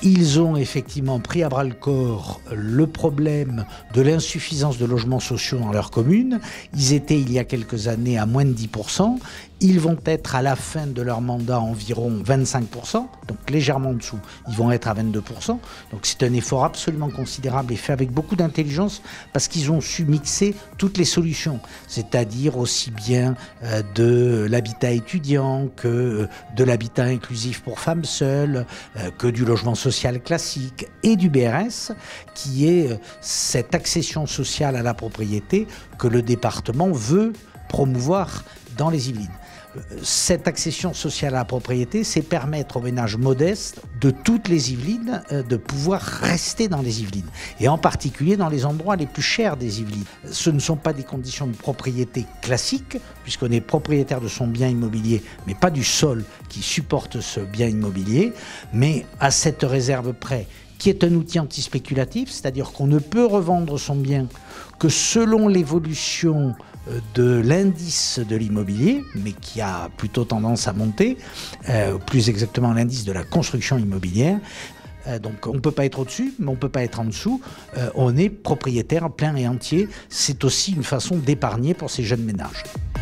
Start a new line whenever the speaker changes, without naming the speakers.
Ils ont effectivement pris à bras-le-corps le problème de l'insuffisance de logements sociaux dans leur commune. Ils étaient il y a quelques années à moins de 10%. Ils vont être à la fin de leur mandat environ 25%, donc légèrement en dessous. Ils vont être à 22%. Donc c'est un effort absolument considérable et fait avec beaucoup d'intelligence parce qu'ils ont su mixer toutes les solutions, c'est-à-dire aussi bien de l'habitat étudiant que de l'habitat inclusif pour femmes seules, que du logement social classique et du BRS, qui est cette accession sociale à la propriété que le département veut promouvoir dans les Yvelines. Cette accession sociale à la propriété, c'est permettre aux ménages modestes de toutes les Yvelines de pouvoir rester dans les Yvelines, et en particulier dans les endroits les plus chers des Yvelines. Ce ne sont pas des conditions de propriété classiques, puisqu'on est propriétaire de son bien immobilier, mais pas du sol qui supporte ce bien immobilier, mais à cette réserve près, qui est un outil antispéculatif, c'est-à-dire qu'on ne peut revendre son bien que selon l'évolution de l'indice de l'immobilier, mais qui a plutôt tendance à monter, plus exactement l'indice de la construction immobilière. Donc on ne peut pas être au-dessus, mais on ne peut pas être en dessous. On est propriétaire plein et entier. C'est aussi une façon d'épargner pour ces jeunes ménages.